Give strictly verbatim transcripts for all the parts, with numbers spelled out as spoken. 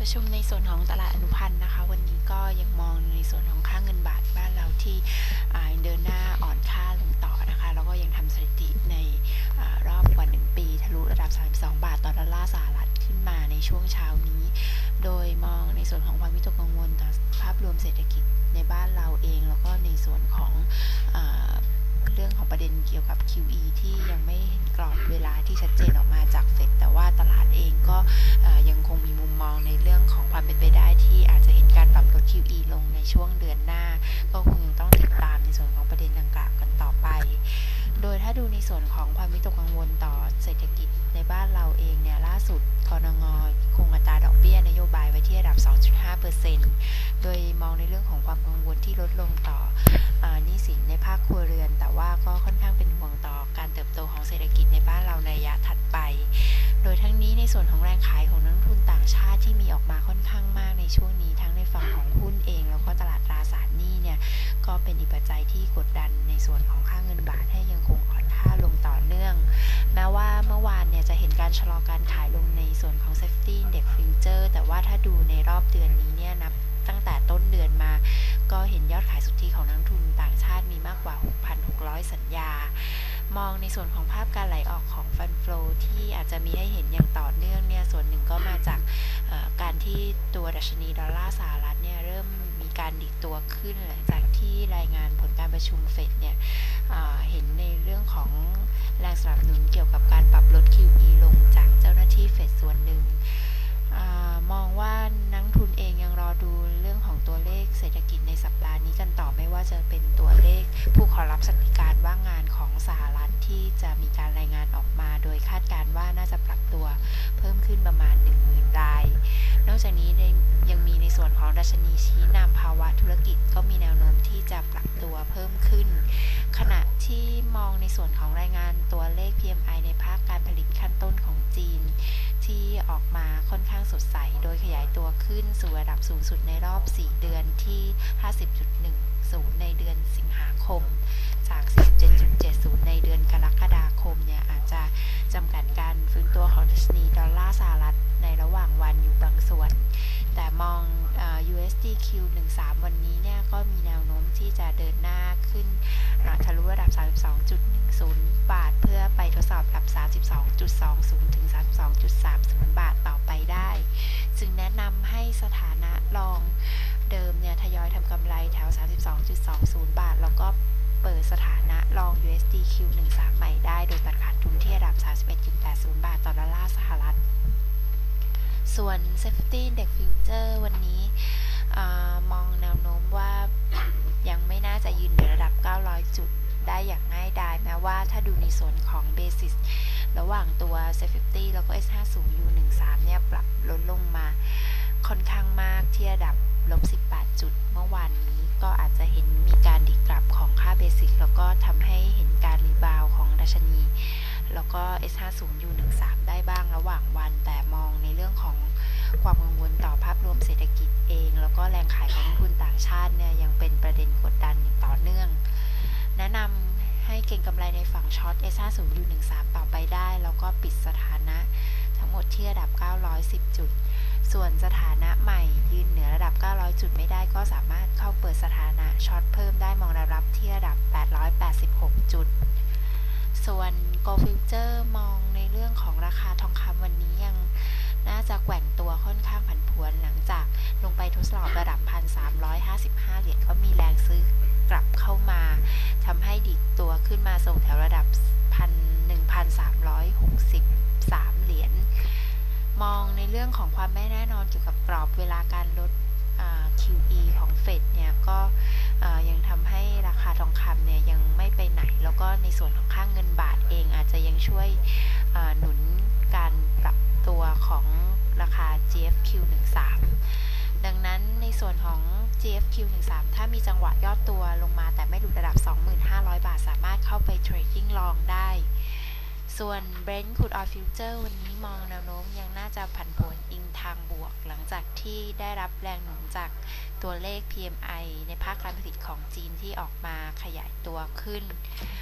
ประชุมในส่วนของตลาดอนุพันธ์นะคะวันนี้ก็ยังมองในส่วนของค่าเงินบาทบ้านเราที่เดินหน้าอ่อนค่าลงต่อนะคะแล้วก็ยังทำสถิติในรอบกว่าหนึ่งปีทะลุระดับสามสิบสองบาทต่อดอลลาร์สหรัฐขึ้นมาในช่วงเช้านี้โดยมองในส่วนของความวิตกกังวลต่อภาพรวมเศรษฐกิจในบ้านเราเองแล้วก็ในส่วนของเรื่องของประเด็นเกี่ยวกับ คิว อี ที่ยังไม่เห็นกรอบเวลาที่ชัดเจนออกมาจากเฟดแต่ว่าตลาดเองก็ยังคงมีมุมมองในเรื่องของความเป็นไปได้ที่อาจจะเห็นการปรับลด คิว อี ลงในช่วงเดือนหน้าก็คงต้องติดตามในส่วนของประเด็นดังกล่าวกันต่อไปโดยถ้าดูในส่วนของความวิตกกังวลต่อเศรษฐกิจในบ้านเราเองเนี่ยล่าสุดกนง.คงอัตราดอกเบี้ยนโยบายไว้ที่ระดับ สองจุดห้าเปอร์เซ็นต์ โดยมองในเรื่องของความกังวลที่ลดลงต่อหนี้สินในภาคครัวเรือนแต่ว่าก็ค่อนข้างเป็นห่วงต่อการเติบโตของเศรษฐกิจในบ้านเราในระยะถัดไปโดยทั้งนี้ในส่วนของแรงขายของนักลงทุนต่างชาติที่มีออกมาค่อนข้างมากในช่วงนี้ทั้งในฝั่งของหุ้นเองแล้วก็ตลาดตราสารหนี้เนี่ยก็เป็นอีกปัจจัยที่กดดันในส่วนของค่าเงินบาทให้ยังคงอ่อนค่าลงต่อเนื่องแม้ว่าเมื่อวานเนี่ยจะเห็นการชะลอการขายลงในส่วนของ Safety Index Future แต่ว่าถ้าดูในรอบเดือนนี้เนี่ยนับตั้งแต่ต้นเดือนมาก็เห็นยอดขายสุทธิของนักลงทุนต่างชาติมีมากกว่า หกพันหกร้อย สัญญามองในส่วนของภาพการไหลออกของฟันโฟลที่อาจจะมีให้เห็นอย่างต่อเนื่องเนี่ยส่วนหนึ่งก็มาจากการที่ตัวดัชนีดอลลาร์สหรัฐเนี่ยเริ่มมีการดิดตัวขึ้นหลังจากที่รายงานผลการประชุมเฟดเนี่ยเห็นในเรื่องของแรงสนับสนุนเกี่ยวกับการปรับลด คิว อี ลงจากเจ้าหน้าที่เฟดส่วนหนึ่งมองว่านักทุนเองยังรอดูเรื่องของตัวเลขเศรษฐกิจในสัปดาห์นี้กันต่อไม่ว่าจะเป็นตัวเลขผู้ขอรับสวัสดิการว่างงานของสหรัฐที่จะมีการรายงานออกมาโดยคาดการณ์ว่าน่าจะปรับตัวเพิ่มขึ้นประมาณ หนึ่งหมื่น รายนอกจากนี้ยังมีในส่วนของดัชนีชี้นำภาวะธุรกิจก็มีแนวโน้มที่จะปรับตัวเพิ่มขึ้นขณะที่มองในส่วนของรายงานตัวเลข พี เอ็ม ไอ ในภาคการผลิตขั้นต้นของจีนที่ออกมาค่อนข้างสดใสโดยขยายตัวขึ้นสู่ระดับสูงสุดในรอบสี่เดือนที่ ห้าสิบจุดหนึ่งศูนย์ ในเดือนสิงหาคมจาก สี่สิบเจ็ดจุดเจ็ดศูนย์ ในเดือนกรกฎาคมเนี่ยอาจจะจำกัดการฟื้นตัวของดัชนีดอลลาร์สหรัฐในระหว่างวันอยู่บางส่วนแต่มอง ยู เอส ดี คิว หนึ่งสิบสาม วันนี้เนี่ยก็มีแนวโน้มที่จะเดินหน้าขึ้นทะลุระดับ สามสิบสองจุดหนึ่งศูนย์ บาทเพื่อไปทดสอบระดับ สามสิบสองจุดสองศูนย์ ถึง สามสิบสองจุดสามศูนย์ บาทต่อไปได้จึงแนะนำให้สถานะลองเดิมเนี่ยทยอยทำกำไรแถว สามสิบสองจุดสองศูนย์ บาทแล้วก็เปิดสถานะลอง ยู เอส ดี คิว หนึ่งสิบสาม ใหม่ได้โดยตัดขาดทุนที่ระดับ สามสิบเอ็ดจุดแปดศูนย์ บาทต่อดอลลาร์สหรัฐส่วน Safety Index Future วันนี้มองแนวโน้มว่ายังไม่น่าจะยืนในระดับเก้าร้อยจุดได้อย่างง่ายดายแม้ว่าถ้าดูในส่วนของ Basis ระหว่างตัว เซฟ ห้าสิบ แล้วก็ เอส ห้าสิบ ยู หนึ่งสิบสาม เนี่ยปรับลดลงมาค่อนข้างมากที่ระดับลบสิบแปดจุดเมื่อวานนี้ก็อาจจะเห็นมีการดิดกลับของค่า Basic แล้วก็ทำให้เห็นการรีบาวของดัชนีแล้วก็ เอส ห้าสิบ ยู หนึ่งสิบสาม ได้บ้างระหว่างวันแต่มองในเรื่องของความกังวลต่อภาพรวมเศรษฐกิจเองแล้วก็แรงขายของนักลงทุนต่างชาติเนี่ยยังเป็นประเด็นกดดันอย่างต่อเนื่องแนะนำให้เก็งกำไรในฝั่งช็อต เอส ห้าสิบ ยู หนึ่งสิบสาม ต่อไปได้แล้วก็ปิดสถานะทั้งหมดที่ระดับเก้าร้อยสิบจุดส่วนสถานะใหม่ยืนเหนือระดับเก้าร้อยจุดไม่ได้ก็สามารถเข้าเปิดสถานะช็อตเพิ่มได้มองแนวรับที่ระดับแปดร้อยแปดสิบหกจุดส่วน Gold Future มองในเรื่องของราคาทองคำวันนี้ยังน่าจะแกว่งตัวค่อนข้างผันผวนหลังจากลงไปทดสอบระดับ หนึ่งพันสามร้อยห้าสิบห้า เหรียญก็มีแรงซื้อกลับเข้ามาทำให้ดิดตัวขึ้นมาส่งแถวระดับ หนึ่งพันสามร้อยหกสิบสาม เหรียญมองในเรื่องของความไม่แน่นอนเกี่ยวกับกรอบเวลาการลด คิว อี ของเฟดเนี่ยก็ยังทำให้ราคาทองคำเนี่ยยังไม่ไปไหนแล้วก็ในส่วนของค่าเงินบาทเองอาจจะยังช่วยหนุนการปรับตัวของราคา จี เอฟ คิว หนึ่งสิบสาม ดังนั้นในส่วนของ จี เอฟ คิว หนึ่งสิบสาม ถ้ามีจังหวะย่อตัวลงมาแต่ไม่หลุดระดับ สองพันห้าร้อย บาทสามารถเข้าไปเทรดดิ้งลองได้ส่วน Brent Crude Oil Future วันนี้มองแนวโน้มยังน่าจะผันผวนอิงทางบวกหลังจากที่ได้รับแรงหนุนจากตัวเลข พี เอ็ม ไอ ในภาคการผลิตของจีนที่ออกมาขยายตัวขึ้น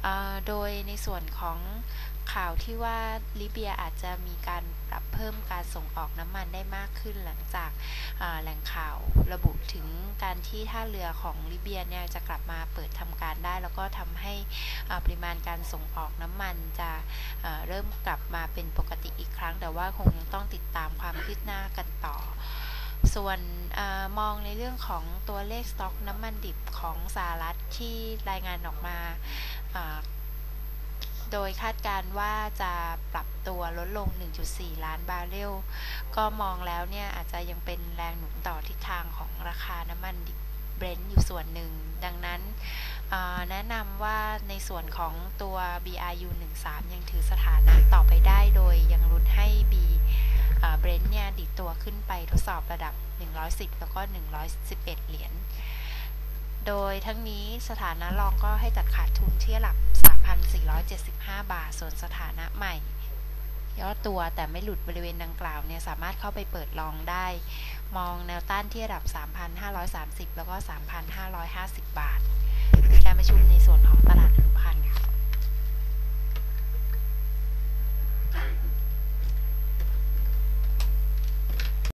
โดยในส่วนของข่าวที่ว่าลิเบียอาจจะมีการปรับเพิ่มการส่งออกน้ำมันได้มากขึ้นหลังจากแหล่งข่าวระบุถึงการที่ท่าเรือของลิเบียเนี่ยจะกลับมาเปิดทำการได้แล้วก็ทำให้ปริมาณการส่งออกน้ำมันจะเริ่มกลับมาเป็นปกติอีกครั้งแต่ว่าคงยังต้องติดตามความคืบหน้ากันต่อส่วนอมองในเรื่องของตัวเลขสต็อกน้ำมันดิบของสหรัฐที่รายงานออกมาโดยคาดการว่าจะปรับตัวลดลง หนึ่งจุดสี่ ล้านบาร์เรลก็มองแล้วเนี่ยอาจจะยังเป็นแรงหนุนต่อทิศทางของราคาน้ำมันดิบเบรนท์อยู่ส่วนหนึ่งดังนั้นแนะนำว่าในส่วนของตัว บี อาร์ ยู สิบสามยังถือสถานะต่อไปได้โดยยังลุ้นให้ B เบรนท์เนี่ยดิดตัวขึ้นไปทดสอบระดับหนึ่งร้อยสิบแล้วก็หนึ่งร้อยสิบเอ็ดเหรียญโดยทั้งนี้สถานะรองก็ให้ตัดขาดทุนที่ระดับ สามพันสี่ร้อยเจ็ดสิบห้า บาทส่วนสถานะใหม่ย่อตัวแต่ไม่หลุดบริเวณดังกล่าวเนี่ยสามารถเข้าไปเปิดลองได้มองแนวต้านที่ระดับ สามพันห้าร้อยสามสิบ แล้วก็ สามพันห้าร้อยห้าสิบ บาทการประชุมในส่วนของตลาด